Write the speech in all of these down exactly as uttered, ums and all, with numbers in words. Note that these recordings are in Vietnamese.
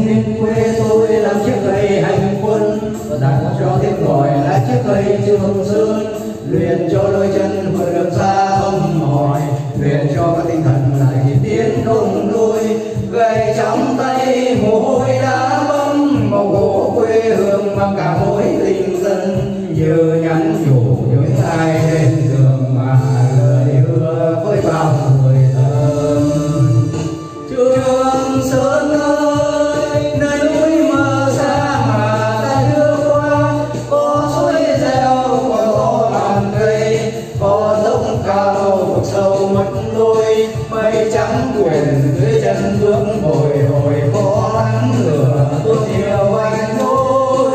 nên quê tôi làm chiếc cây hành quân, đặt cho tiếng gọi là chiếc cây Trường Sơn, luyện cho đôi chân vượt đường xa không mỏi, luyện cho các tinh thần lại tiến không lui, gậy trong tay mồ hôi đã bấm màu gỗ quê hương mang cả mối tình dân, như nhắn nhủ những ai lên đường mà lời hứa với bao người thân. Trường Sơn ơi, nơi núi mờ xa mà ta đưa qua, có suối reo, có gió màn cây, có dốc cao vực sâu mất lối, mây trắng quyện dưới chân bước bồi hồi, có nắng lửa tuôn nhiều anh nỗi.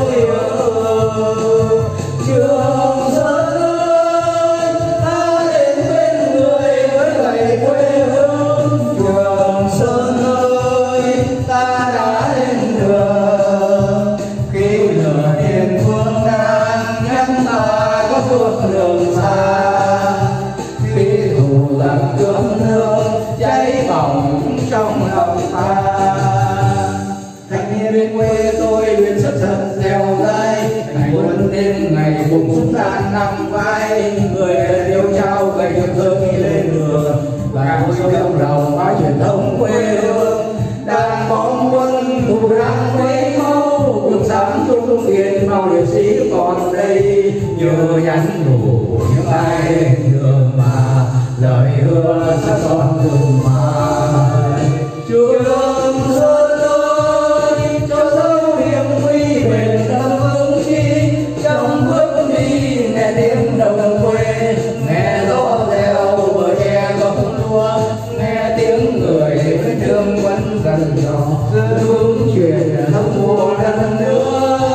Trường Sơn ơi, ta đến bên người với gậy quê hương. Trường Sơn ơi, ta đã lên đường, khi lửa tiền phương đang nhắc ta có bước đường xa, khi thù giặc cướp nước cháy bỏng trong lòng ta. Thanh niên bên quê tôi luyện sức thật dẻo dai, ngày quân đêm ngày cùng súng đạn nằm vai, người điêu trao gậy trường sơn đi lên đường, và tôi trong lòng bao truyền thống quê hương. Đàn bom quân thủ răng quê máu, cùng sáng trung kiên bao liệt sĩ còn đây, như nhắn nhủ những ai lên đường mà lời hứa sẽ còn từng mãi. Trường Sơn ơi, cho dấu hiểm nguy bền tâm vững chí, trong bước đi nghe tiếng đồng quê, nghe gió reo bờ tre gốc lúa, nghe tiếng người với thương vẫn dần dò, giữ vững truyền thống của đất nước.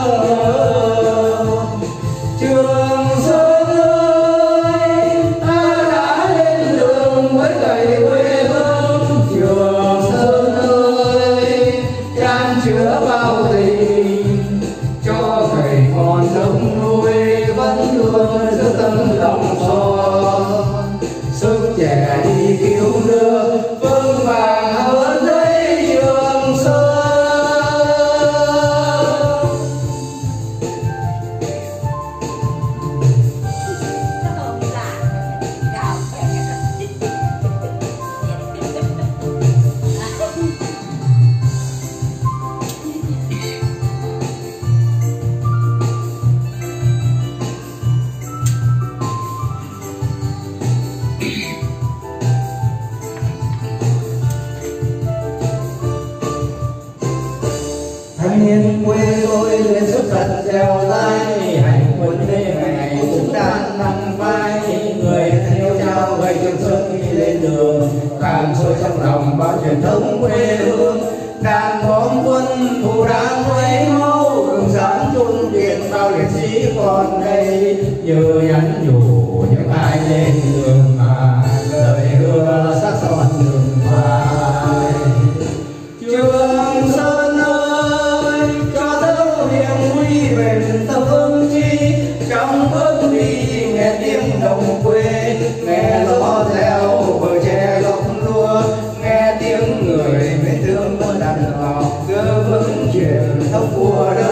Trường Sơn ơi, ta đã lên đường với gậy quê hương. Trường Sơn ơi, chan chứa bao tình, cho gậy còn đông nuôi vẫn luôn giữ tấm lòng son, sức trẻ đi cứu nước vững vàng hơn đây Trường Sơn. Thanh niên quê tôi luyện sức thật dẻo dai, hành quân đêm ngày ngày cũng đan nằm vai, người theo trao gậy trường sơn đi lên đường, càng sôi trong lòng bao truyền thống quê hương. Đàn bom quân thủ đã quấy máu, đường sáng trung kiên bao liệt sĩ còn đây, như nhắn nhủ những ai lên đường mà lời hứa sắc son đường phai. Trường Sơn ơi, cho dấu hiểm nguy bền tâm vững chí, trong bước đi nghe tiếng đồng quê, nghe gió reo bờ tre gốc lúa, nghe tiếng người vết thương vẫn đàn ngọc, giữ vững truyền thống của đời.